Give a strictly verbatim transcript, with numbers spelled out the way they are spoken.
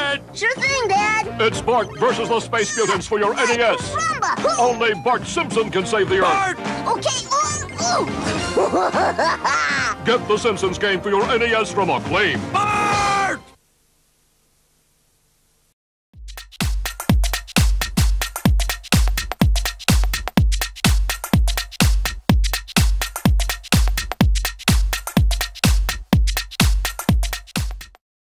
it! Sure thing, Dad. It's Bart versus the Space Mutants for your N E S. Rumba. Only Bart Simpson can save the Bart! Earth. Okay. Ooh, ooh. Get the Simpsons game for your N E S from Acclaim. Bart!